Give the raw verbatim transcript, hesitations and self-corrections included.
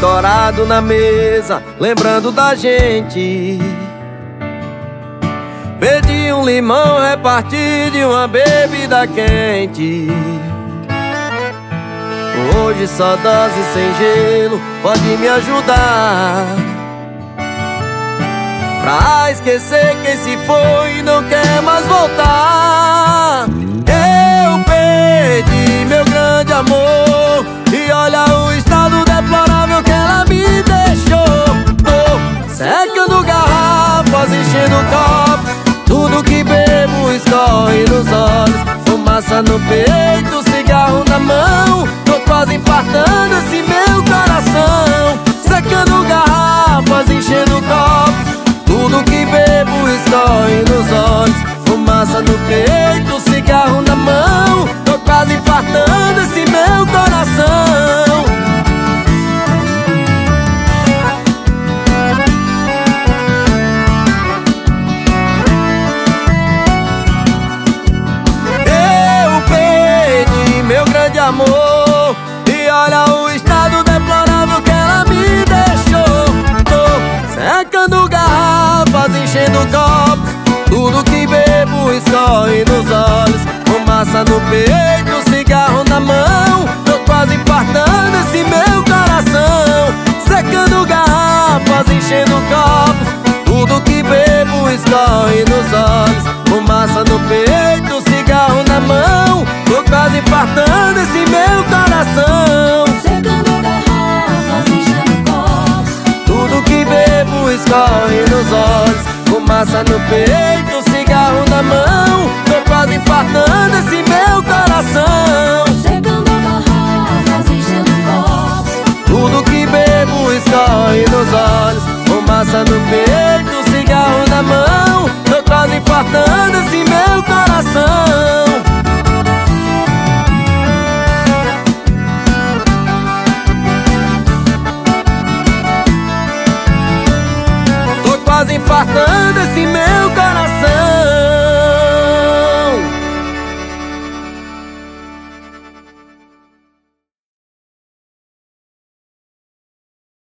dourado na mesa, lembrando da gente. Pedi um limão, reparti de uma bebida quente. Hoje só dose sem gelo pode me ajudar pra esquecer quem se foi e não quer mais voltar. Eu perdi meu grande amor e olha o estado deplorável que ela me deixou. Tô secando garrafas, enchendo copos, tudo que bebo escorre nos olhos. Fumaça no peito, cigarro na mão, tô quase infartando esse meu coração. Secando garrafas, enchendo copos, tudo que bebo escorre nos olhos. Fumaça no peito, cigarro na mão, tô quase infartando esse meu coração. Eu perdi meu grande amor e olha o estado deplorável que ela me deixou. Tô secando garrafas, enchendo copos, tudo que bebo escorre nos olhos. Fumaça no peito, cigarro na mão, tô quase infartando esse meu coração. Secando garrafas, enchendo copos, tudo que bebo escorre nos olhos. Fumaça no peito, cigarro na mão, tô quase infartando esse meu coração. Secando garrafas, enchendo copos, tudo que bebo escorre nos olhos. Fumaça no peito, cigarro na mão, tô quase infartando esse meu coração. secando garrafas, enchendo copos, Tudo que bebo escorre nos olhos. Fumaça no peito, cigarro na mão, tô quase infartando esse meu coração. Tô quase infartando esse meu coração.